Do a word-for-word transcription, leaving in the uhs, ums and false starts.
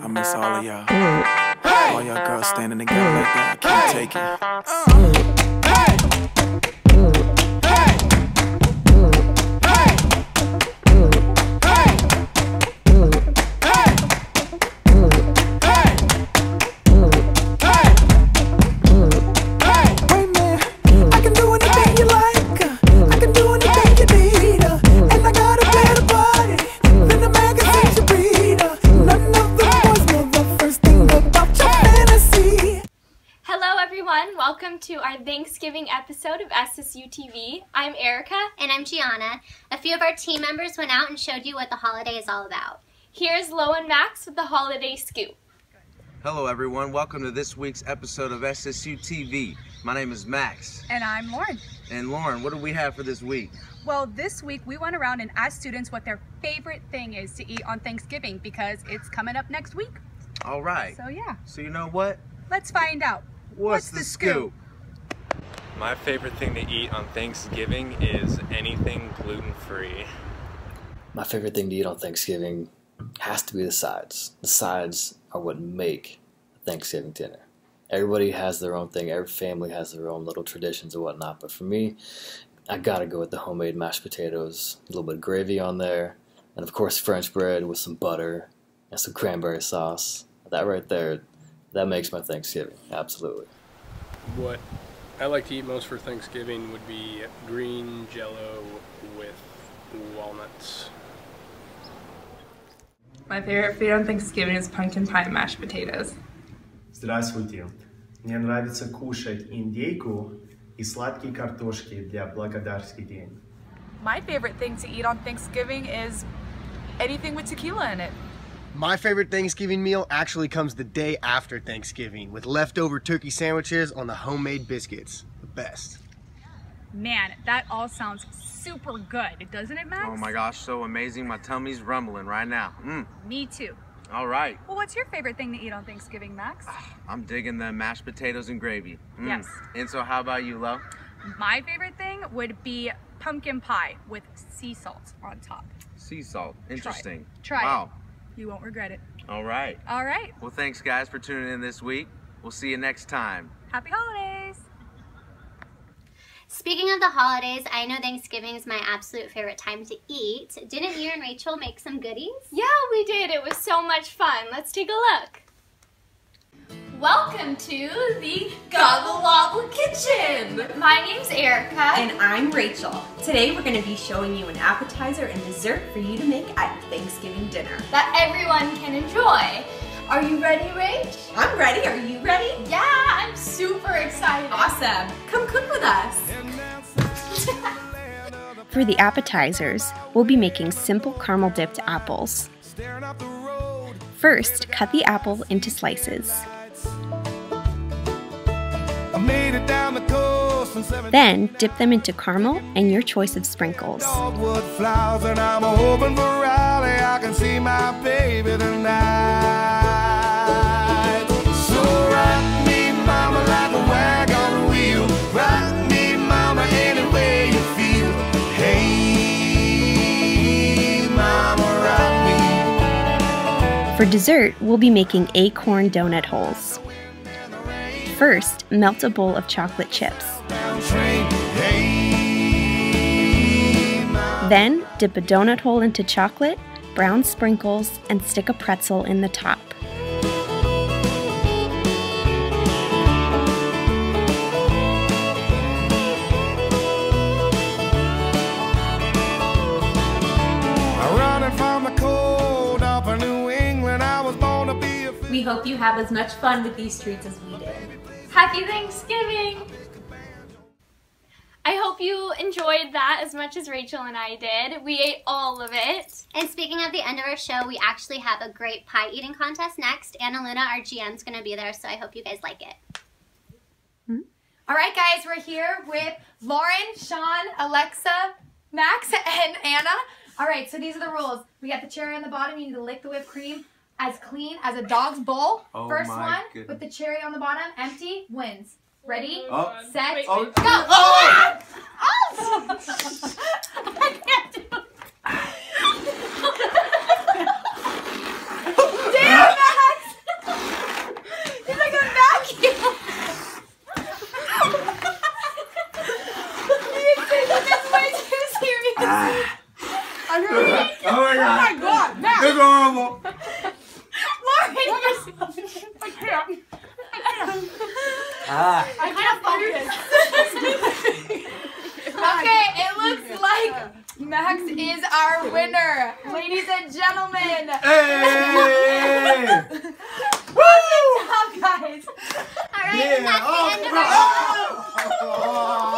I miss all of y'all. All y'all girls standing together like that. I can't take it. Welcome to our Thanksgiving episode of S S U T V. I'm Erica. And I'm Gianna. A few of our team members went out and showed you what the holiday is all about. Here's Lo and Max with the Holiday Scoop. Hello everyone, welcome to this week's episode of S S U T V. My name is Max. And I'm Lauren. And Lauren, what do we have for this week? Well, this week we went around and asked students what their favorite thing is to eat on Thanksgiving because it's coming up next week. All right. So yeah. So you know what? Let's find out. What's, What's the, the scoop? scoop? My favorite thing to eat on Thanksgiving is anything gluten-free. My favorite thing to eat on Thanksgiving has to be the sides. The sides are what make a Thanksgiving dinner. Everybody has their own thing. Every family has their own little traditions and whatnot. But for me, I gotta go with the homemade mashed potatoes, a little bit of gravy on there, and of course French bread with some butter and some cranberry sauce. That right there, that makes my Thanksgiving, absolutely. What I like to eat most for Thanksgiving would be green Jell-O with walnuts. My favorite food on Thanksgiving is pumpkin pie and mashed potatoes. Здравствуйте. Мне нравится кушать индейку и сладкие картошки для благодарский день. My favorite thing to eat on Thanksgiving is anything with tequila in it. My favorite Thanksgiving meal actually comes the day after Thanksgiving with leftover turkey sandwiches on the homemade biscuits. The best. Man, that all sounds super good, doesn't it, Max? Oh my gosh, so amazing. My tummy's rumbling right now. Mm. Me too. All right. Well, what's your favorite thing to eat on Thanksgiving, Max? I'm digging the mashed potatoes and gravy. Mm. Yes. And so how about you, Lo? My favorite thing would be pumpkin pie with sea salt on top. Sea salt. Interesting. Try it. Try wow. it. You won't regret it. All right. All right. Well, thanks guys for tuning in this week. We'll see you next time. Happy holidays. Speaking of the holidays, I know Thanksgiving is my absolute favorite time to eat. Didn't you and Rachel make some goodies? Yeah, we did. It was so much fun. Let's take a look. Welcome to the Gobble Wobble Kitchen. My name's Erica. And I'm Rachel. Today we're going to be showing you an appetizer and dessert for you to make at your Thanksgiving dinner. That everyone can enjoy. Are you ready, Rach? I'm ready. Are you ready? Yeah, I'm super excited. Awesome. Come cook with us. For the appetizers, we'll be making simple caramel dipped apples. First, cut the apple into slices. Then, dip them into caramel and your choice of sprinkles. For dessert, we'll be making acorn donut holes. First, melt a bowl of chocolate chips. Then, dip a donut hole into chocolate, brown sprinkles, and stick a pretzel in the top. We hope you have as much fun with these treats as we did. Happy Thanksgiving! I hope you enjoyed that as much as Rachel and I did. We ate all of it. And speaking of the end of our show, we actually have a great pie eating contest next. Anna Luna, our G M, is going to be there, so I hope you guys like it. Hmm? All right, guys, we're here with Lauren, Sean, Alexa, Max, and Anna. All right, so these are the rules. We got the cherry on the bottom. You need to lick the whipped cream as clean as a dog's bowl. Oh, First my one goodness. with the cherry on the bottom, empty, wins. Ready, Oh. set, Oh. go! Oh. Oh. I can't do it. Damn, Max! Ah. I can't focus. Okay, it looks like Max is our winner. Ladies and gentlemen. Hey! Good job, guys. All right, Yeah. and that's Oh, the end of our oh.